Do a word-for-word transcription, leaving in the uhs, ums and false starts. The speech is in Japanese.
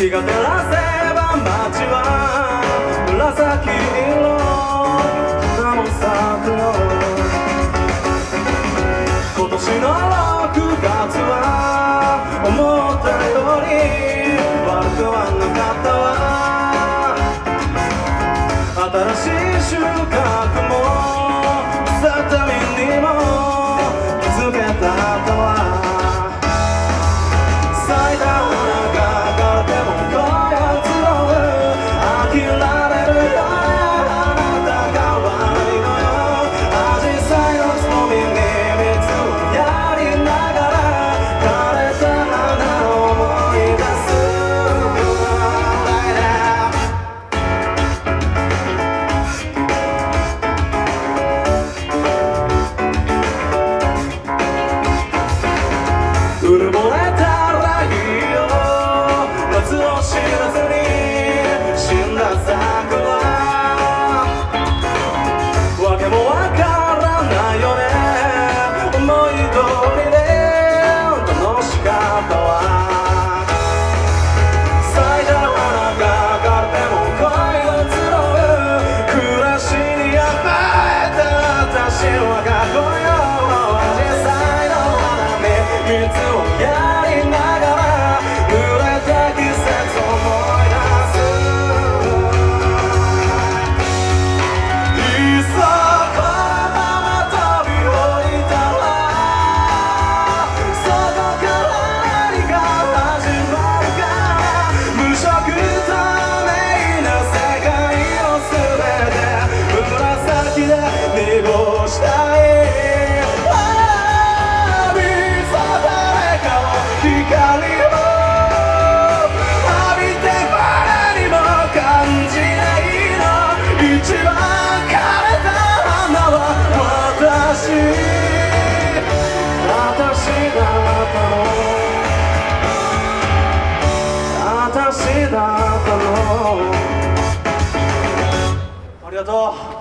日が照らせば街は紫色花も咲くよ。今年のろくがつは思ったより悪くはなかったわ。新しい収穫も草たみにも気づけたわ。咲いた花が枯れても声を集う飽きられるよね。あなたが悪いのよ。アジサイのつぼみに水をやりながら枯れた花を思い出す。うぬぼれたらいいよ。夏を知らずに死んだ桜。わけもわからないよね。思い通りで楽しかったわ。咲いた花が枯れても恋を募る暮らしに甘えた私はかっこよ。アジサイの花に水をやりながら濡れた季節を思い出す。いっそこのまま飛び降りたらそこから何が始まるか。無色透明な世界を全て紫で濁したい。光を浴びて誰にも感じないの。一番枯れた花は私私だったの。私だったの。ありがとう。